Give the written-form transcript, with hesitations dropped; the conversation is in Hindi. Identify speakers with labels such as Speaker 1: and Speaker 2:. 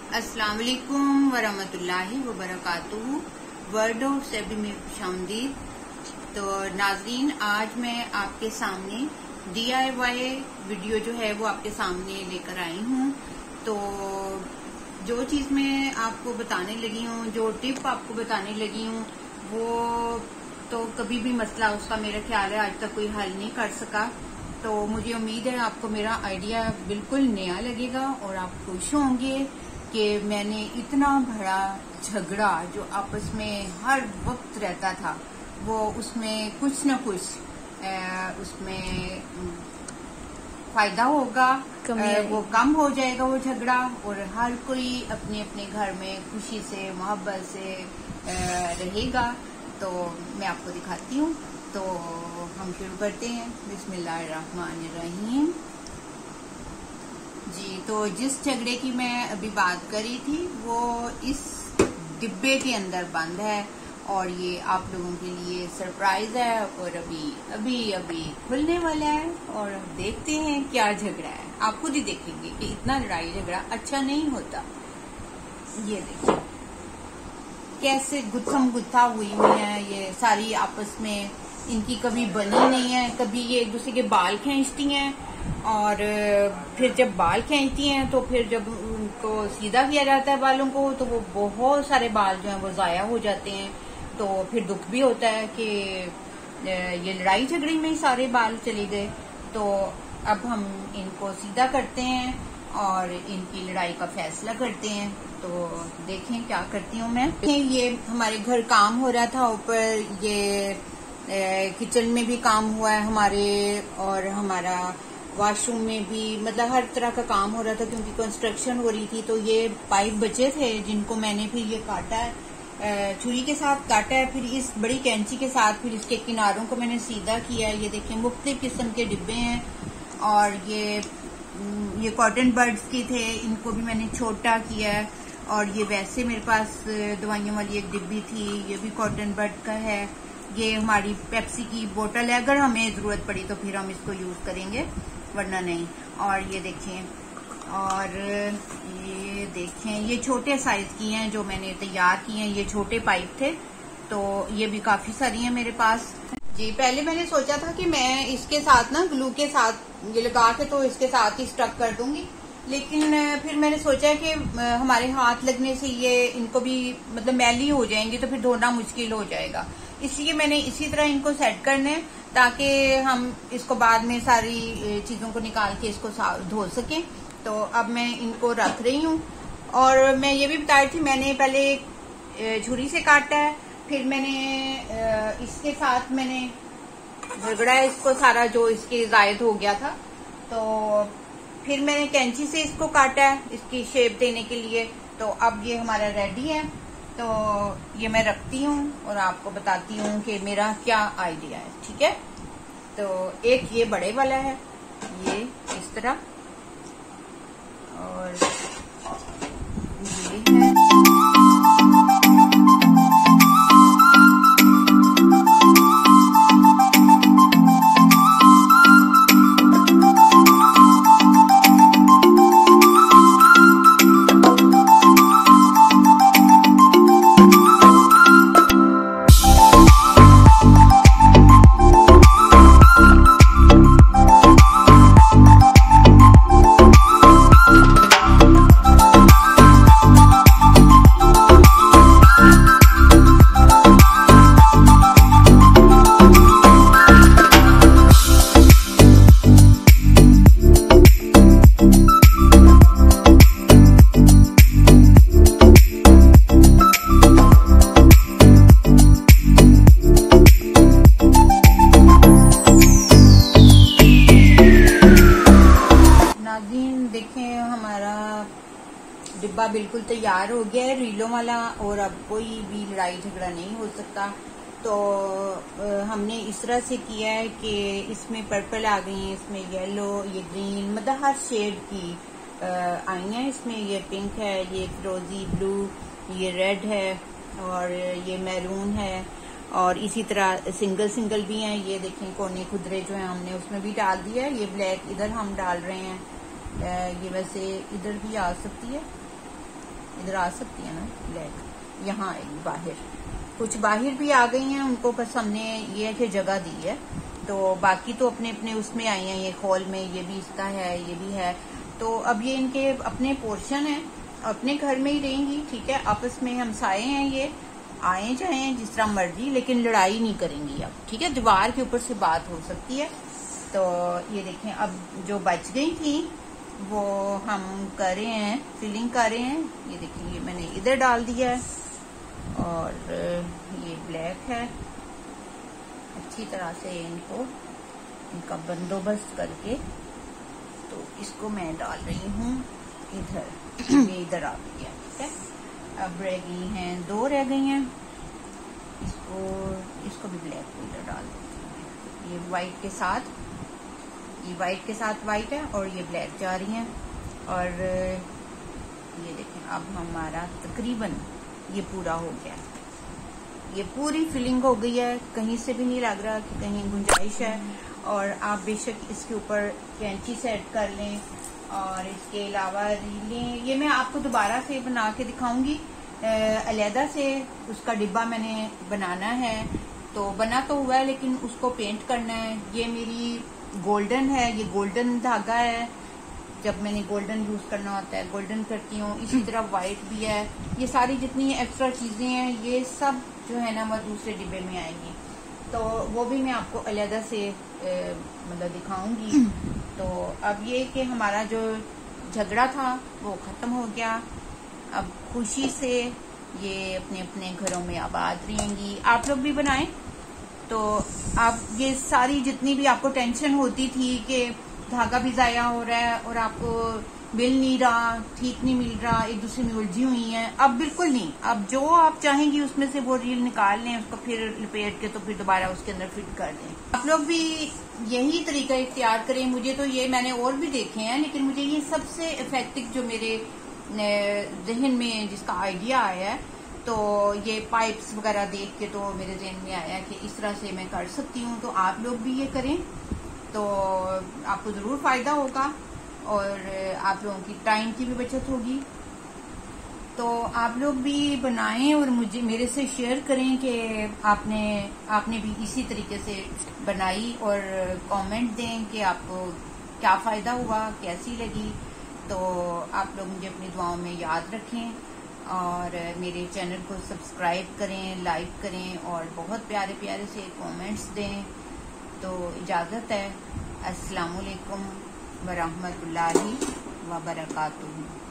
Speaker 1: अस्सलाम वालेकुम वरहमतुल्लाहि वबरकातुहू। वर्ड ऑफ सेबी में खुशामदीद। तो नाज़रीन, आज मैं आपके सामने DIY वीडियो जो है वो आपके सामने लेकर आई हूँ। तो जो चीज़ मैं आपको बताने लगी हूँ, जो टिप आपको बताने लगी हूँ, वो तो कभी भी मसला उसका मेरा ख्याल है आज तक कोई हल नहीं कर सका। तो मुझे उम्मीद है आपको मेरा आइडिया बिल्कुल नया लगेगा और आप खुश होंगे कि मैंने इतना बड़ा झगड़ा जो आपस में हर वक्त रहता था वो उसमें कुछ न कुछ उसमें फायदा होगा, वो कम हो जाएगा वो झगड़ा, और हर कोई अपने अपने घर में खुशी से मोहब्बत से रहेगा। तो मैं आपको दिखाती हूँ। तो हम शुरू करते हैं। बिस्मिल्लाहिर्रहमानिर्रहीम। जी, तो जिस झगड़े की मैं अभी बात करी थी वो इस डिब्बे के अंदर बंद है और ये आप लोगों के लिए सरप्राइज है और अभी खुलने वाला है और देखते हैं क्या झगड़ा है। आप खुद ही देखेंगे कि इतना लड़ाई झगड़ा अच्छा नहीं होता। ये देखिए कैसे गुत्थम गुत्था हुई है ये सारी, आपस में इनकी कभी बनी नहीं है। कभी ये एक दूसरे के बाल खींचती हैं और फिर जब बाल खींचती हैं तो फिर जब उनको सीधा किया जाता है बालों को तो वो बहुत सारे बाल जो हैं वो जाया हो जाते हैं। तो फिर दुख भी होता है कि ये लड़ाई झगड़ी में ही सारे बाल चले गए। तो अब हम इनको सीधा करते हैं और इनकी लड़ाई का फैसला करते हैं। तो देखें क्या करती हूँ मैं। ये हमारे घर काम हो रहा था ऊपर, ये किचन में भी काम हुआ है हमारे, और हमारा वॉशरूम में भी, मतलब हर तरह का काम हो रहा था क्योंकि कंस्ट्रक्शन हो रही थी। तो ये पाइप बचे थे जिनको मैंने फिर ये काटा है, छुरी के साथ काटा है, फिर इस बड़ी कैंची के साथ फिर इसके किनारों को मैंने सीधा किया है। ये देखें मुख्तलिफ किस्म के डिब्बे हैं और ये कॉटन बर्ड्स के थे, इनको भी मैंने छोटा किया है। और ये वैसे मेरे पास दवाइयों वाली एक डिब्बी थी, ये भी कॉटन बर्ड का है। ये हमारी पेप्सी की बोतल है, अगर हमें जरूरत पड़ी तो फिर हम इसको यूज करेंगे वरना नहीं। और ये देखें, और ये देखें ये छोटे साइज की हैं जो मैंने तैयार की हैं। ये छोटे पाइप थे तो ये भी काफी सारी हैं मेरे पास। जी, पहले मैंने सोचा था कि मैं इसके साथ ना ग्लू के साथ ये लगा के तो इसके साथ ही स्टक कर दूंगी, लेकिन फिर मैंने सोचा कि हमारे हाथ लगने से ये इनको भी मतलब मैली हो जाएंगे तो फिर धोना मुश्किल हो जाएगा। इसलिए मैंने इसी तरह इनको सेट करने ताकि हम इसको बाद में सारी चीजों को निकाल के इसको धो सकें। तो अब मैं इनको रख रही हूँ। और मैं ये भी बता रही थी, मैंने पहले छुरी से काटा है, फिर मैंने इसके साथ मैंने झगड़ा है इसको सारा जो इसके जायद हो गया था, तो फिर मैंने कैंची से इसको काटा है इसकी शेप देने के लिए। तो अब ये हमारा रेडी है। तो ये मैं रखती हूँ और आपको बताती हूँ कि मेरा क्या आइडिया है। ठीक है, तो एक ये बड़े वाला है, ये इस तरह, और ये है डिब्बा बिल्कुल तैयार हो गया है रीलों वाला, और अब कोई भी लड़ाई झगड़ा नहीं हो सकता। तो हमने इस तरह से किया है कि इसमें पर्पल आ गई है, इसमें येलो, ये ग्रीन, मतलब हर शेड की आई हैं। इसमें ये पिंक है, ये फिरोजी ब्लू, ये रेड है और ये मैरून है, और इसी तरह सिंगल सिंगल भी हैं। ये देखें कोने खुदरे जो हैं हमने उसमें भी डाल दिया है। ये ब्लैक इधर हम डाल रहे हैं, ये वैसे इधर भी आ सकती है। इधर आ सकती है ना ब्लैक, यहाँ आएगी बाहर। कुछ बाहर भी आ गई हैं, उनको बस हमने ये है कि जगह दी है, तो बाकी तो अपने अपने उसमें आई हैं। ये हॉल में ये भी इसका है, ये भी है। तो अब ये इनके अपने पोर्शन है, अपने घर में ही रहेंगी, ठीक है। आपस में हमसाए हैं, ये आए जाएं जिस तरह मर्जी, लेकिन लड़ाई नहीं करेंगी अब, ठीक है। दीवार के ऊपर से बात हो सकती है। तो ये देखें, अब जो बच गई थी वो हम कर रहे हैं, फिलिंग कर रहे हैं। ये देखिए, ये मैंने इधर डाल दिया है और ये ब्लैक है। अच्छी तरह से इनका बंदोबस्त करके तो इसको मैं डाल रही हूँ इधर। ये इधर आ गया, ठीक है। अब रह गई हैं, 2 रह गई हैं। इसको भी ब्लैक को इधर डाल देती हूँ। ये वाइट के साथ, ये वाइट के साथ वाइट है और ये ब्लैक जा रही है। और ये देखें, अब हमारा तकरीबन ये पूरा हो गया। ये पूरी फिलिंग हो गई है, कहीं से भी नहीं लग रहा कि कहीं गुंजाइश है। और आप बेशक इसके ऊपर कैंची सेट कर लें। और इसके अलावा रीलें, ये मैं आपको दोबारा से बना के दिखाऊंगी। अलहदा से उसका डिब्बा मैंने बनाना है, तो बना तो हुआ है लेकिन उसको पेंट करना है। ये मेरी गोल्डन है, ये गोल्डन धागा है। जब मैंने गोल्डन यूज करना होता है गोल्डन करती हूँ। इसी तरह व्हाइट भी है। ये सारी जितनी एक्स्ट्रा चीजें हैं ये सब जो है ना वो दूसरे डिब्बे में आएंगी, तो वो भी मैं आपको अलहदा से मतलब दिखाऊंगी। तो अब ये कि हमारा जो झगड़ा था वो खत्म हो गया। अब खुशी से ये अपने अपने घरों में आबाद रहेंगी। आप लोग भी बनाएं। तो आप ये सारी जितनी भी आपको टेंशन होती थी कि धागा भी जाया हो रहा है और आपको मिल नहीं रहा, ठीक नहीं मिल रहा, एक दूसरे में उलझी हुई हैं, अब बिल्कुल नहीं। अब जो आप चाहेंगी उसमें से वो रील निकाल लें, उसको फिर लपेट के तो फिर दोबारा उसके अंदर फिट कर दें। आप लोग भी यही तरीका इख्तियार करें। मुझे तो ये, मैंने और भी देखे हैं, लेकिन मुझे ये सबसे इफेक्टिव जो मेरे जहन में जिसका आइडिया आया है, तो ये पाइप्स वगैरह देख के तो मेरे जहन में आया कि इस तरह से मैं कर सकती हूँ। तो आप लोग भी ये करें तो आपको जरूर फायदा होगा और आप लोगों की टाइम की भी बचत होगी। तो आप लोग भी बनाएं और मुझे मेरे से शेयर करें कि आपने भी इसी तरीके से बनाई, और कमेंट दें कि आपको क्या फायदा हुआ, कैसी लगी। तो आप लोग मुझे अपनी दुआओं में याद रखें और मेरे चैनल को सब्सक्राइब करें, लाइक करें और बहुत प्यारे प्यारे से कमेंट्स दें। तो इजाज़त है। अस्सलामुअलैकुम वरहमतुल्लाहि वबरकातुहू।